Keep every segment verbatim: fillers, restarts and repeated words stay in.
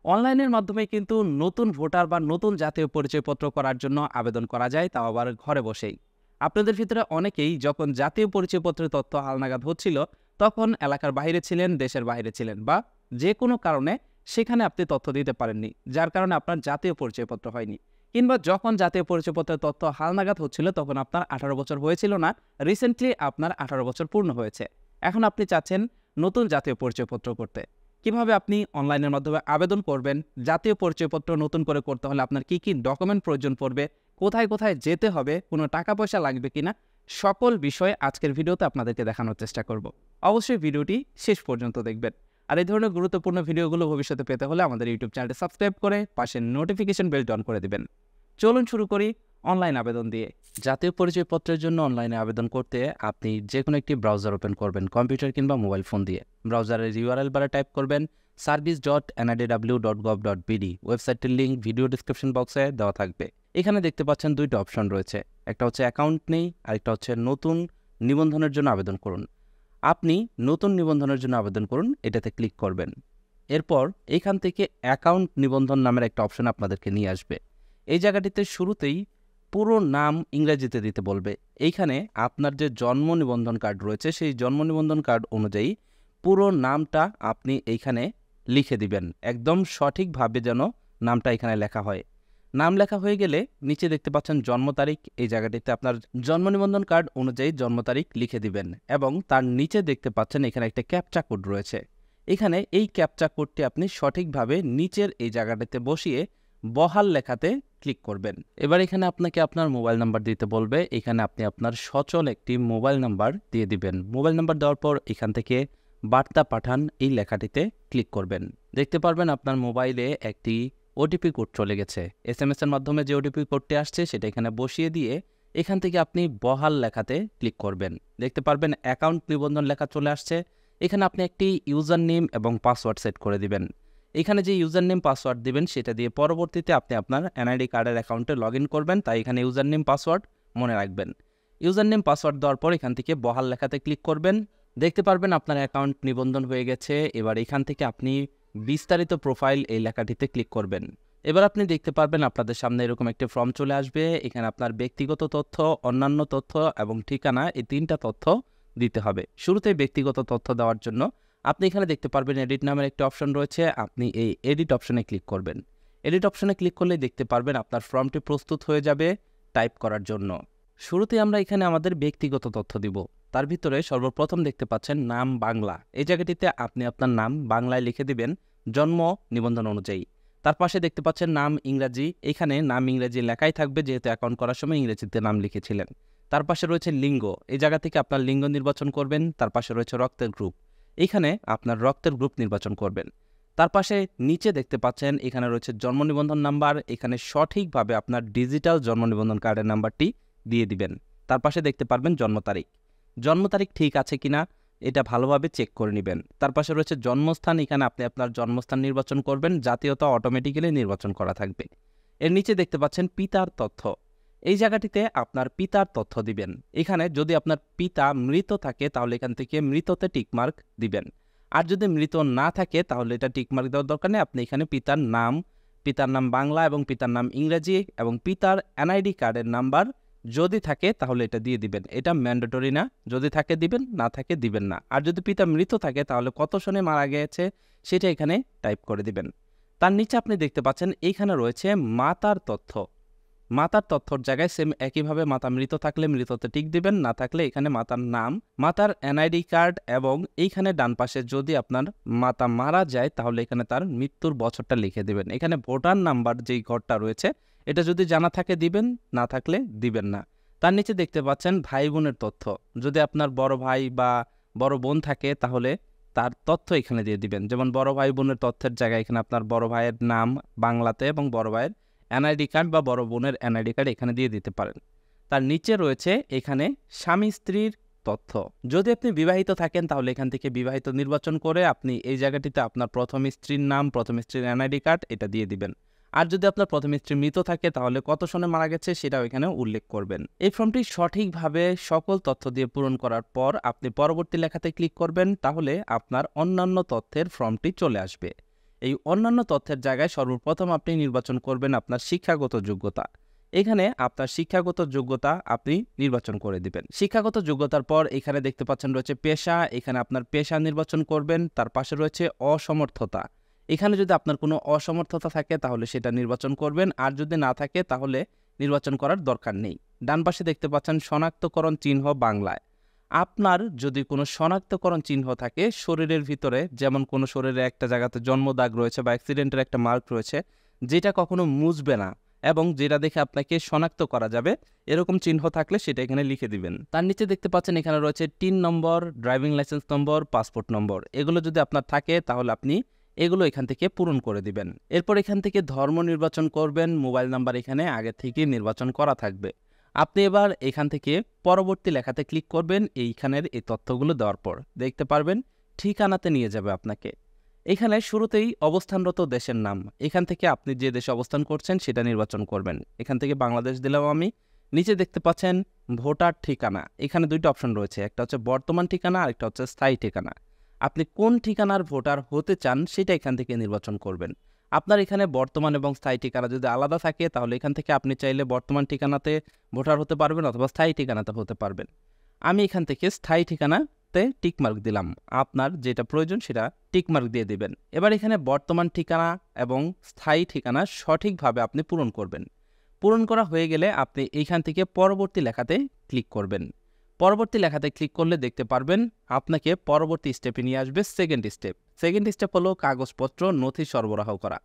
অনলাইনের মাধ্যমে কিন্তু নতুন ভোটার বা নতুন জাতীয় পরিচয়পত্র করার জন্য আবেদন করা যায়, তাও আবার ঘরে বসেই। আপনাদের ভিতরে অনেকেই যখন জাতীয় পরিচয়পত্রের তথ্য হালনাগাদ হচ্ছিল, তখন এলাকার বাইরে ছিলেন, দেশের বাইরে ছিলেন, বা যে কোনো কারণে সেখানে আপনি তথ্য দিতে পারেননি, যার কারণে আপনার জাতীয় পরিচয়পত্র হয়নি। কিংবা যখন জাতীয় পরিচয়পত্রের তথ্য হালনাগাদ হচ্ছিল তখন আপনার আঠারো বছর হয়েছিল না, রিসেন্টলি আপনার আঠারো বছর পূর্ণ হয়েছে। এখন আপনি চাচ্ছেন নতুন জাতীয় পরিচয়পত্র করতে। কিভাবে আপনি অনলাইনের মাধ্যমে আবেদন করবেন, জাতীয় পরিচয়পত্র নতুন করে করতে হলে আপনার কি কি ডকুমেন্ট প্রয়োজন পড়বে, কোথায় কোথায় যেতে হবে, কোনো টাকা পয়সা লাগবে কিনা, সকল বিষয়ে আজকের ভিডিওতে আপনাদেরকে দেখানোর চেষ্টা করব। অবশ্যই ভিডিওটি শেষ পর্যন্ত দেখবেন। আর এই ধরনের গুরুত্বপূর্ণ ভিডিওগুলো ভবিষ্যতে পেতে হলে আমাদের ইউটিউব চ্যানেলটি সাবস্ক্রাইব করে পাশে নোটিফিকেশন বেলটি অন করে দিবেন। চলুন শুরু করি অনলাইন আবেদন দিয়ে। জাতীয় পরিচয়পত্রের জন্য অনলাইনে আবেদন করতে আপনি যে কোনো একটি ব্রাউজার ওপেন করবেন, কম্পিউটার কিংবা মোবাইল ফোন দিয়ে। ব্রাউজারের ইউআরএল বারে টাইপ করবেন service dot NIW dot gov dot BD. ওয়েবসাইটের লিঙ্ক ভিডিও ডিসক্রিপশন বক্সে দেওয়া থাকবে। এখানে দেখতে পাচ্ছেন দুইটা অপশন রয়েছে, একটা হচ্ছে অ্যাকাউন্ট নেই, আরেকটা হচ্ছে নতুন নিবন্ধনের জন্য আবেদন করুন। আপনি নতুন নিবন্ধনের জন্য আবেদন করুন, এটাতে ক্লিক করবেন। এরপর এখান থেকে অ্যাকাউন্ট নিবন্ধন নামের একটা অপশন আপনাদেরকে নিয়ে আসবে। এই জায়গাটিতে শুরুতেই পুরো নাম ইংরেজিতে দিতে বলবে। এইখানে আপনার যে জন্ম নিবন্ধন কার্ড রয়েছে সেই জন্ম নিবন্ধন কার্ড অনুযায়ী পুরো নামটা আপনি এইখানে লিখে দিবেন, একদম সঠিকভাবে যেন নামটা এখানে লেখা হয়। নাম লেখা হয়ে গেলে নিচে দেখতে পাচ্ছেন জন্ম তারিখ, এই জায়গাটিতে আপনার জন্ম নিবন্ধন কার্ড অনুযায়ী জন্ম তারিখ লিখে দিবেন এবং তার নিচে দেখতে পাচ্ছেন এখানে একটা ক্যাপচা কোড রয়েছে। এখানে এই ক্যাপচা কোডটি আপনি সঠিকভাবে নিচের এই জায়গাটিতে বসিয়ে বহাল লেখাতে ক্লিক করবেন। এবার এখানে আপনাকে আপনার মোবাইল নাম্বার দিতে বলবে। এখানে আপনি আপনার সচল একটি মোবাইল নাম্বার দিয়ে দিবেন। মোবাইল নাম্বার দেওয়ার পর এখান থেকে বার্তা পাঠান এই লেখাটিতে ক্লিক করবেন। দেখতে পারবেন আপনার মোবাইলে একটি ওটিপি কোড চলে গেছে। এস এম এস এর মাধ্যমে যে ওটিপি কোডটি আসছে সেটা এখানে বসিয়ে দিয়ে এখান থেকে আপনি বহাল লেখাতে ক্লিক করবেন। দেখতে পারবেন অ্যাকাউন্ট নিবন্ধন লেখা চলে আসছে। এখানে আপনি একটি ইউজার নেম এবং পাসওয়ার্ড সেট করে দিবেন। এখানে যে ইউজার নেম পাসওয়ার্ড দিবেন সেটা দিয়ে পরবর্তীতে আপনি আপনার এনআইডি কার্ডের অ্যাকাউন্টে লগ ইন করবেন, তাই এখানে ইউজার নেম পাসওয়ার্ড মনে রাখবেন। ইউজার নেম পাসওয়ার্ড দেওয়ার পর এখান থেকে বহাল লেখাতে ক্লিক করবেন। দেখতে পারবেন আপনার অ্যাকাউন্ট নিবন্ধন হয়ে গেছে। এবার এখান থেকে আপনি বিস্তারিত প্রোফাইল এই লেখাটিতে ক্লিক করবেন। এবার আপনি দেখতে পারবেন আপনাদের সামনে এরকম একটি ফর্ম চলে আসবে। এখানে আপনার ব্যক্তিগত তথ্য, অন্যান্য তথ্য এবং ঠিকানা, এই তিনটা তথ্য দিতে হবে। শুরুতে ব্যক্তিগত তথ্য দেওয়ার জন্য আপনি এখানে দেখতে পারবেন এডিট নামের একটি অপশন রয়েছে। আপনি এই এডিট অপশনে ক্লিক করবেন। এডিট অপশনে ক্লিক করলে দেখতে পারবেন আপনার ফর্মটি প্রস্তুত হয়ে যাবে টাইপ করার জন্য। শুরুতে আমরা এখানে আমাদের ব্যক্তিগত তথ্য দিব। তার ভিতরে সর্বপ্রথম দেখতে পাচ্ছেন নাম বাংলা, এই জায়গাটিতে আপনি আপনার নাম বাংলায় লিখে দিবেন জন্ম নিবন্ধন অনুযায়ী। তার পাশে দেখতে পাচ্ছেন নাম ইংরাজি, এখানে নাম ইংরাজি লেখাই থাকবে যেহেতু অ্যাকাউন্ট করার সময় ইংরেজিতে নাম লিখেছিলেন। তার পাশে রয়েছে লিঙ্গ, এই জায়গা থেকে আপনার লিঙ্গ নির্বাচন করবেন। তার পাশে রয়েছে রক্তের গ্রুপ, এখানে আপনার রক্তের গ্রুপ নির্বাচন করবেন। তার পাশে নিচে দেখতে পাচ্ছেন এখানে রয়েছে জন্ম নিবন্ধন নাম্বার, এখানে সঠিকভাবে আপনার ডিজিটাল জন্ম নিবন্ধন কার্ডের নাম্বারটি দিয়ে দিবেন। তার পাশে দেখতে পারবেন জন্ম তারিখ, জন্ম তারিখ ঠিক আছে কিনা এটা ভালোভাবে চেক করে নেবেন। তার পাশে রয়েছে জন্মস্থান, এখানে আপনি আপনার জন্মস্থান নির্বাচন করবেন, জাতীয়তা অটোমেটিক্যালি নির্বাচন করা থাকবে। এর নিচে দেখতে পাচ্ছেন পিতার তথ্য, এই জায়গাটিতে আপনার পিতার তথ্য দিবেন। এখানে যদি আপনার পিতা মৃত থাকে তাহলে এখান থেকে মৃততে টিকমার্ক দিবেন, আর যদি মৃত না থাকে তাহলে এটা টিকমার্ক দেওয়ার দরকার নেই। আপনি এখানে পিতার নাম, পিতার নাম বাংলা এবং পিতার নাম ইংরেজি এবং পিতার এনআইডি কার্ডের নাম্বার যদি থাকে তাহলে এটা দিয়ে দিবেন। এটা ম্যান্ডেটরি না, যদি থাকে দিবেন, না থাকে দিবেন না। আর যদি পিতা মৃত থাকে তাহলে কত সনে মারা গিয়েছে সেটা এখানে টাইপ করে দিবেন। তার নিচে আপনি দেখতে পাচ্ছেন এইখানে রয়েছে মাতার তথ্য, মাতার তথ্যর জায়গায় সেম একইভাবে মাতা মৃত থাকলে মৃততে টিক দিবেন, না থাকলে এখানে মাতার নাম, মাতার এনআইডি কার্ড এবং এইখানে ডান পাশে যদি আপনার মাতা মারা যায় তাহলে এখানে তার মৃত্যুর বছরটা লিখে দিবেন। এখানে ভোটার নাম্বার যেই ঘরটা রয়েছে এটা যদি জানা থাকে দিবেন, না থাকলে দিবেন না। তার নিচে দেখতে পাচ্ছেন ভাই বোনের তথ্য, যদি আপনার বড় ভাই বা বড় বোন থাকে তাহলে তার তথ্য এখানে দিয়ে দিবেন। যেমন বড় ভাই বোনের তথ্যের জায়গায় এখানে আপনার বড় ভাইয়ের নাম বাংলাতে এবং বড় ভাইয়ের এনআইডি কার্ড বা বড় বোনের এনআইডি কার্ড এখানে দিয়ে দিতে পারেন। তার নিচে রয়েছে এখানে স্বামী স্ত্রীর তথ্য, যদি আপনি বিবাহিত থাকেন তাহলে এখান থেকে বিবাহিত নির্বাচন করে আপনি এই জায়গাটিতে আপনার প্রথম স্ত্রীর নাম, প্রথম স্ত্রীর এনআইডি কার্ড এটা দিয়ে দিবেন। আর যদি আপনার প্রথম স্ত্রী মৃত থাকে তাহলে কত সনে মারা গেছে সেটাও এখানে উল্লেখ করবেন। এই ফর্মটি সঠিকভাবে সকল তথ্য দিয়ে পূরণ করার পর আপনি পরবর্তী লেখাতে ক্লিক করবেন, তাহলে আপনার অন্যান্য তথ্যের ফর্মটি চলে আসবে। এই অন্যান্য তথ্যের জায়গায় সর্বপ্রথম আপনি নির্বাচন করবেন আপনার শিক্ষাগত যোগ্যতা। এখানে আপনার শিক্ষাগত যোগ্যতা আপনি নির্বাচন করে দিবেন। শিক্ষাগত যোগ্যতার পর এখানে দেখতে পাচ্ছেন রয়েছে পেশা, এখানে আপনার পেশা নির্বাচন করবেন। তার পাশে রয়েছে অসমর্থতা, এখানে যদি আপনার কোনো অসমর্থতা থাকে তাহলে সেটা নির্বাচন করবেন, আর যদি না থাকে তাহলে নির্বাচন করার দরকার নেই। ডান পাশে দেখতে পাচ্ছেন শনাক্তকরণ চিহ্ন বাংলায়। আপনার যদি কোনো শনাক্তকরণ চিহ্ন থাকে শরীরের ভিতরে, যেমন কোনো শরীরে একটা জায়গাতে জন্মদাগ রয়েছে বা অ্যাক্সিডেন্টের একটা মার্ক রয়েছে, যেটা কখনো মুছবে না এবং যেটা দেখে আপনাকে শনাক্ত করা যাবে, এরকম চিহ্ন থাকলে সেটা এখানে লিখে দিবেন। তার নিচে দেখতে পাচ্ছেন এখানে রয়েছে TIN number, driving licence number, passport number. এগুলো যদি আপনার থাকে তাহলে আপনি এগুলো এখান থেকে পূরণ করে দিবেন। এরপর এখান থেকে ধর্ম নির্বাচন করবেন। মোবাইল নাম্বার এখানে আগে থেকে নির্বাচন করা থাকবে। আপনি এবার এখান থেকে পরবর্তী লেখাতে ক্লিক করবেন। এইখানের এই তথ্যগুলো দেওয়ার পর দেখতে পারবেন ঠিকানাতে নিয়ে যাবে আপনাকে। এখানে শুরুতেই অবস্থানরত দেশের নাম, এখান থেকে আপনি যে দেশে অবস্থান করছেন সেটা নির্বাচন করবেন। এখান থেকে বাংলাদেশ দিলাম আমি। নিচে দেখতে পাচ্ছেন ভোটার ঠিকানা, এখানে দুইটা অপশন রয়েছে, একটা হচ্ছে বর্তমান ঠিকানা আর একটা হচ্ছে স্থায়ী ঠিকানা। আপনি কোন ঠিকানার ভোটার হতে চান সেটা এখান থেকে নির্বাচন করবেন। আপনার এখানে বর্তমান এবং স্থায়ী ঠিকানা যদি আলাদা থাকে তাহলে এখান থেকে আপনি চাইলে বর্তমান ঠিকানাতে ভোটার হতে পারবেন অথবা স্থায়ী ঠিকানাতে হতে পারবেন। আমি এখান থেকে স্থায়ী ঠিকানাতে টিকমার্ক দিলাম। আপনার যেটা প্রয়োজন সেটা টিকমার্ক দিয়ে দিবেন। এবার এখানে বর্তমান ঠিকানা এবং স্থায়ী ঠিকানা সঠিকভাবে আপনি পূরণ করবেন। পূরণ করা হয়ে গেলে আপনি এইখান থেকে পরবর্তী লেখাতে ক্লিক করবেন। পরবর্তী লেখাতে ক্লিক করলে দেখতে পারবেন আপনাকে পরবর্তী স্টেপে নিয়ে আসবে সেকেন্ড স্টেপ। সেকেন্ড স্টেপ হলো কাগজপত্র নথি সরবরাহ করা।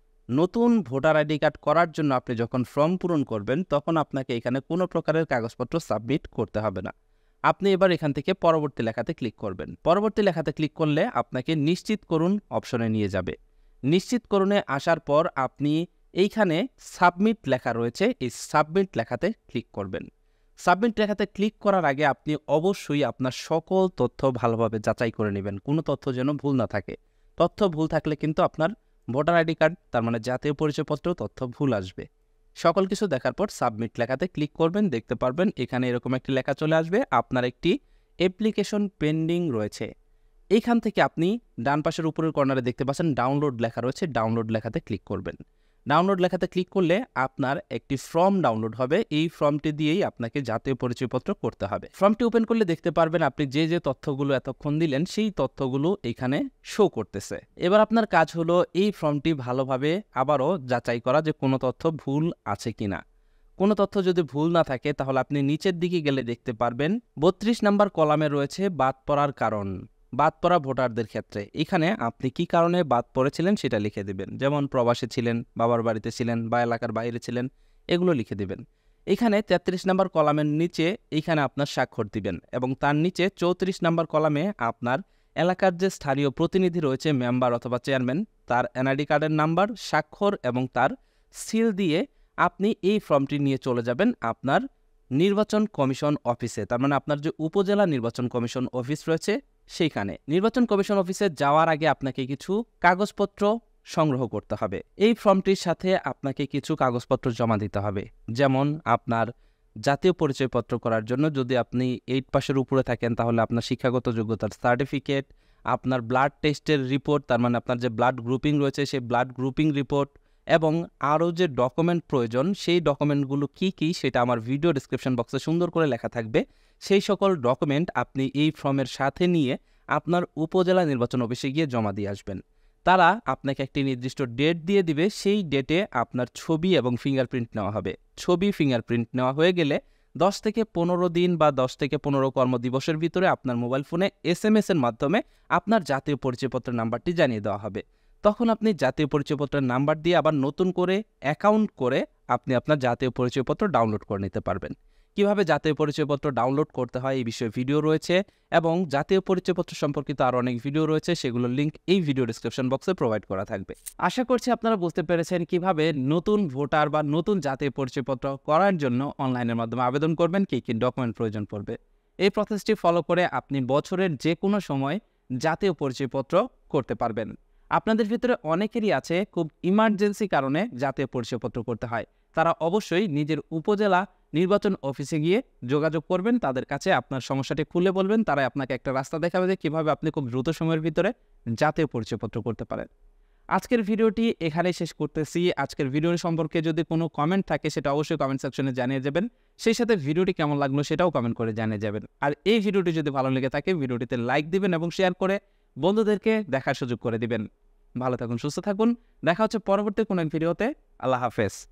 নতুন ভোটার আইডি কার্ড করার জন্য আপনি যখন ফর্ম পূরণ করবেন তখন আপনাকে এখানে কোনো প্রকারের কাগজপত্র সাবমিট করতে হবে না। আপনি এবার এখান থেকে পরবর্তী লেখাতে ক্লিক করবেন। পরবর্তী লেখাতে ক্লিক করলে আপনাকে নিশ্চিত করুন অপশনে নিয়ে যাবে। নিশ্চিত করুনে আসার পর আপনি এইখানে সাবমিট লেখা রয়েছে, এই সাবমিট লেখাতে ক্লিক করবেন। সাবমিট লেখাতে ক্লিক করার আগে আপনি অবশ্যই আপনার সকল তথ্য ভালোভাবে যাচাই করে নেবেন, কোনো তথ্য যেন ভুল না থাকে। তথ্য ভুল থাকলে কিন্তু আপনার ভোটার আইডি কার্ড, তার মানে জাতীয় পরিচয়পত্র তথ্য ভুল আসবে। সকল কিছু দেখার পর সাবমিট লেখাতে ক্লিক করবেন। দেখতে পারবেন এখানে এরকম একটি লেখা চলে আসবে, আপনার একটি অ্যাপ্লিকেশন পেন্ডিং রয়েছে। এইখান থেকে আপনি ডান পাশের উপরের কর্নারে দেখতে পাচ্ছেন ডাউনলোড লেখা রয়েছে, ডাউনলোড লেখাতে ক্লিক করবেন। ডাউনলোড লেখাতে ক্লিক করলে আপনার একটি ফর্ম ডাউনলোড হবে। এই ফর্মটি দিয়েই আপনাকে জাতীয় পরিচয়পত্র করতে হবে। ফর্মটি ওপেন করলে দেখতে পারবেন আপনি যে যে তথ্যগুলো এতক্ষণ দিলেন সেই তথ্যগুলো এখানে শো করতেছে। এবার আপনার কাজ হলো এই ফর্মটি ভালোভাবে আবারও যাচাই করা যে কোনো তথ্য ভুল আছে কিনা। কোনো তথ্য যদি ভুল না থাকে তাহলে আপনি নিচের দিকে গেলে দেখতে পারবেন বত্রিশ নম্বর কলামে রয়েছে বাদ পড়ার কারণ। বাদ পড়া ভোটারদের ক্ষেত্রে এখানে আপনি কি কারণে বাদ পড়েছিলেন সেটা লিখে দিবেন, যেমন প্রবাসে ছিলেন, বাবার বাড়িতে ছিলেন বা এলাকার বাইরে ছিলেন, এগুলো লিখে দিবেন। এখানে তেত্রিশ নম্বর কলামের নিচে এইখানে আপনার স্বাক্ষর দিবেন এবং তার নিচে চৌত্রিশ নম্বর কলামে আপনার এলাকার যে স্থানীয় প্রতিনিধি রয়েছে, মেম্বার অথবা চেয়ারম্যান, তার এনআইডি কার্ডের নাম্বার, স্বাক্ষর এবং তার সিল দিয়ে আপনি এই ফর্মটি নিয়ে চলে যাবেন আপনার নির্বাচন কমিশন অফিসে। তার মানে আপনার যে উপজেলা নির্বাচন কমিশন অফিস রয়েছে সেইখানে। নির্বাচন কমিশন অফিসে যাওয়ার আগে আপনাকে কিছু কাগজপত্র সংগ্রহ করতে হবে। এই ফর্মটির সাথে আপনাকে কিছু কাগজপত্র জমা দিতে হবে, যেমন আপনার জাতীয় পরিচয়পত্র করার জন্য যদি আপনি এইট পাশের উপরে থাকেন তাহলে আপনার শিক্ষাগত যোগ্যতার সার্টিফিকেট, আপনার ব্লাড টেস্টের রিপোর্ট, তার মানে আপনার যে ব্লাড গ্রুপিং রয়েছে সেই ব্লাড গ্রুপিং রিপোর্ট, এবং আরও যে ডকুমেন্ট প্রয়োজন সেই ডকুমেন্টগুলো কি কি সেটা আমার ভিডিও ডিসক্রিপশন বক্সে সুন্দর করে লেখা থাকবে। সেই সকল ডকুমেন্ট আপনি এই ফর্মের সাথে নিয়ে আপনার উপজেলা নির্বাচন অফিসে গিয়ে জমা দিয়ে আসবেন। তারা আপনাকে একটি নির্দিষ্ট ডেট দিয়ে দিবে, সেই ডেটে আপনার ছবি এবং ফিঙ্গারপ্রিন্ট নেওয়া হবে। ছবি ফিঙ্গারপ্রিন্ট নেওয়া হয়ে গেলে দশ থেকে পনেরো দিন বা দশ থেকে পনেরো কর্মদিবসের ভিতরে আপনার মোবাইল ফোনে এস এম এস এর মাধ্যমে আপনার জাতীয় পরিচয়পত্রের নাম্বারটি জানিয়ে দেওয়া হবে। তখন আপনি জাতীয় পরিচয়পত্রের নাম্বার দিয়ে আবার নতুন করে অ্যাকাউন্ট করে আপনি আপনার জাতীয় পরিচয়পত্র ডাউনলোড করে নিতে পারবেন। কিভাবে জাতীয় পরিচয়পত্র ডাউনলোড করতে হয় এই বিষয়ে ভিডিও রয়েছে এবং জাতীয় পরিচয়পত্র সম্পর্কিত আরও অনেক ভিডিও রয়েছে, সেগুলোর লিঙ্ক এই ভিডিও ডিসক্রিপশন বক্সে প্রোভাইড করা থাকবে। আশা করছি আপনারা বুঝতে পেরেছেন কিভাবে নতুন ভোটার বা নতুন জাতীয় পরিচয়পত্র করার জন্য অনলাইনের মাধ্যমে আবেদন করবেন, কী কী ডকুমেন্ট প্রয়োজন পড়বে। এই প্রসেসটি ফলো করে আপনি বছরের যে কোনো সময় জাতীয় পরিচয়পত্র করতে পারবেন। আপনাদের ভিতরে অনেকেরই আছে খুব ইমার্জেন্সি কারণে জাতীয় পরিচয়পত্র করতে হয়, তারা অবশ্যই নিজের উপজেলা নির্বাচন অফিসে গিয়ে যোগাযোগ করবেন, তাদের কাছে আপনার সমস্যাটি খুলে বলবেন, তারা আপনাকে একটা রাস্তা দেখাবে যে কীভাবে আপনি খুব দ্রুত সময়ের ভিতরে জাতীয় পরিচয়পত্র করতে পারেন। আজকের ভিডিওটি এখানেই শেষ করতেছি। আজকের ভিডিও সম্পর্কে যদি কোনো কমেন্ট থাকে সেটা অবশ্যই কমেন্ট সেকশনে জানিয়ে যাবেন। সেই সাথে ভিডিওটি কেমন লাগলো সেটাও কমেন্ট করে জানিয়ে যাবেন। আর এই ভিডিওটি যদি ভালো লেগে থাকে ভিডিওটিতে লাইক দিবেন এবং শেয়ার করে বন্ধুদেরকে দেখার সুযোগ করে দিবেন। ভালো থাকুন, সুস্থ থাকুন। দেখা হচ্ছে পরবর্তী কোনো এক ভিডিওতে। আল্লাহ হাফেজ।